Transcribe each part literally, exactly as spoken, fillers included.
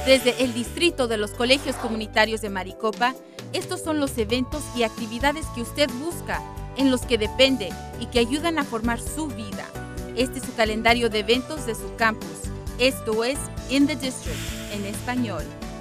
Desde el Distrito de los Colegios Comunitarios de Maricopa, estos son los eventos y actividades que usted busca, en los que depende y que ayudan a formar su vida. Este es su calendario de eventos de su campus. Esto es In the District, en español.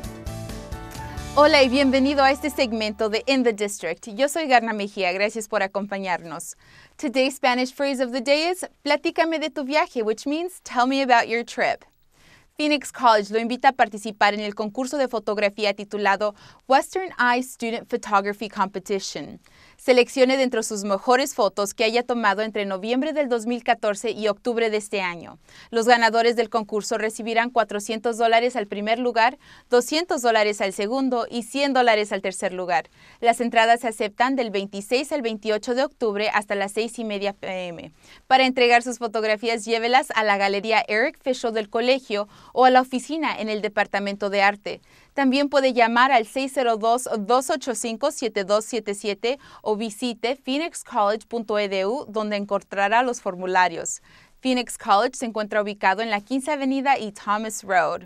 Hola y bienvenido a este segmento de In the District. Yo soy Garna Mejía, gracias por acompañarnos. Today's Spanish phrase of the day is, platícame de tu viaje, which means tell me about your trip. Phoenix College lo invita a participar en el concurso de fotografía titulado Western Eye Student Photography Competition. Seleccione dentro sus mejores fotos que haya tomado entre noviembre del dos mil catorce y octubre de este año. Los ganadores del concurso recibirán cuatrocientos dólares al primer lugar, doscientos dólares al segundo y cien dólares al tercer lugar. Las entradas se aceptan del veintiséis al veintiocho de octubre hasta las seis y media p m Para entregar sus fotografías, llévelas a la Galería Eric Fischl del colegio o a la oficina en el Departamento de Arte. También puede llamar al seis cero dos, dos ocho cinco, siete dos siete siete o visite phoenix college punto e d u donde encontrará los formularios. Phoenix College se encuentra ubicado en la quince Avenida y Thomas Road.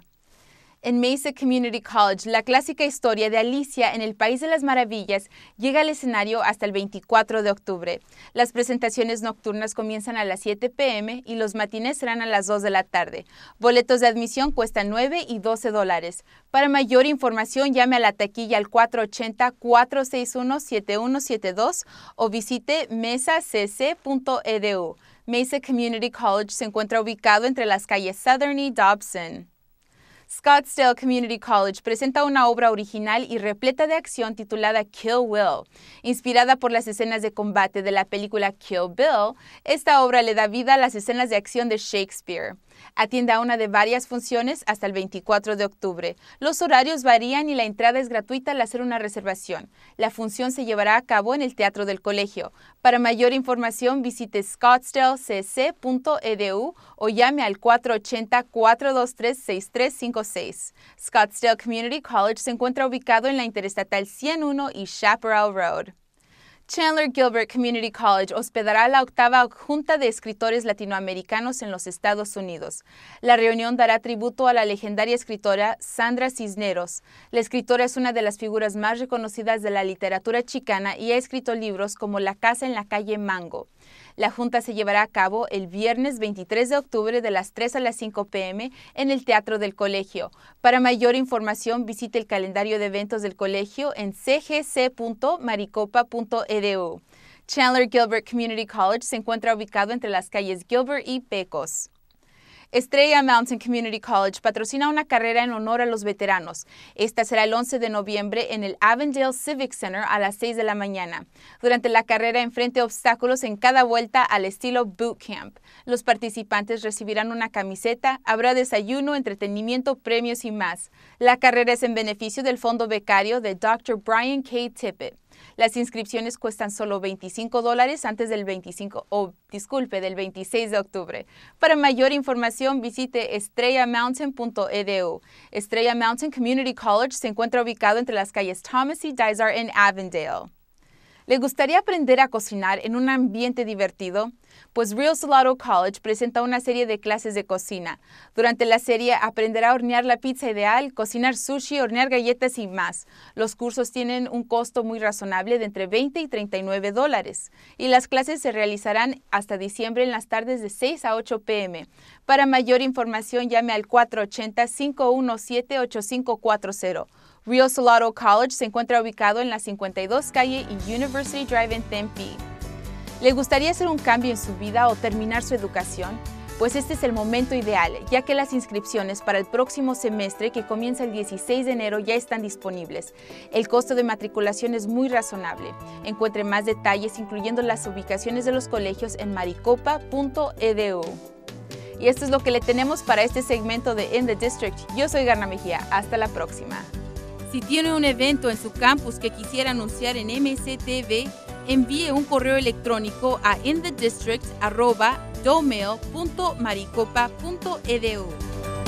En Mesa Community College, la clásica historia de Alicia en el País de las Maravillas llega al escenario hasta el veinticuatro de octubre. Las presentaciones nocturnas comienzan a las siete p m y los matinés serán a las dos de la tarde. Boletos de admisión cuestan nueve y doce dólares. Para mayor información, llame a la taquilla al cuatro ocho cero, cuatro seis uno, siete uno siete dos o visite mesa c c punto e d u. Mesa Community College se encuentra ubicado entre las calles Southern y Dobson. Scottsdale Community College presenta una obra original y repleta de acción titulada Kill Will. Inspirada por las escenas de combate de la película Kill Bill, esta obra le da vida a las escenas de acción de Shakespeare. Atiende a una de varias funciones hasta el veinticuatro de octubre. Los horarios varían y la entrada es gratuita al hacer una reservación. La función se llevará a cabo en el Teatro del Colegio. Para mayor información, visite scottsdale c c punto e d u o llame al cuatro ocho cero, cuatro dos tres, seis tres cinco seis. Scottsdale Community College se encuentra ubicado en la Interestatal ciento uno y Chaparral Road. Chandler Gilbert Community College hospedará la octava Junta de Escritores Latinoamericanos en los Estados Unidos. La reunión dará tributo a la legendaria escritora Sandra Cisneros. La escritora es una de las figuras más reconocidas de la literatura chicana y ha escrito libros como La casa en la calle Mango. La junta se llevará a cabo el viernes veintitrés de octubre de las tres a las cinco p m en el Teatro del Colegio. Para mayor información, visite el calendario de eventos del colegio en c g c punto maricopa punto e d u. Chandler Gilbert Community College se encuentra ubicado entre las calles Gilbert y Pecos. Estrella Mountain Community College patrocina una carrera en honor a los veteranos. Esta será el once de noviembre en el Avondale Civic Center a las seis de la mañana. Durante la carrera enfrente obstáculos en cada vuelta al estilo boot camp. Los participantes recibirán una camiseta, habrá desayuno, entretenimiento, premios y más. La carrera es en beneficio del fondo becario de doctor Brian K. Tippett. Las inscripciones cuestan solo veinticinco dólares antes del veinticinco, o disculpe, del veintiséis de octubre. Para mayor información, visite estrella mountain punto e d u. Estrella Mountain Community College se encuentra ubicado entre las calles Thomas y Dysart en Avondale. ¿Le gustaría aprender a cocinar en un ambiente divertido? Pues Real Salado College presenta una serie de clases de cocina. Durante la serie aprenderá a hornear la pizza ideal, cocinar sushi, hornear galletas y más. Los cursos tienen un costo muy razonable de entre veinte y treinta y nueve dólares. Y las clases se realizarán hasta diciembre en las tardes de seis a ocho p m Para mayor información, llame al cuatro ocho cero, cinco uno siete, ocho cinco cuatro cero. Real Salado College se encuentra ubicado en la cincuenta y dos calle y University Drive en Tempe. ¿Le gustaría hacer un cambio en su vida o terminar su educación? Pues este es el momento ideal, ya que las inscripciones para el próximo semestre, que comienza el dieciséis de enero, ya están disponibles. El costo de matriculación es muy razonable. Encuentre más detalles, incluyendo las ubicaciones de los colegios, en maricopa punto e d u. Y esto es lo que le tenemos para este segmento de In the District. Yo soy Garna Mejía. Hasta la próxima. Si tiene un evento en su campus que quisiera anunciar en M C T V, envíe un correo electrónico a in the district arroba domail punto maricopa punto e d u.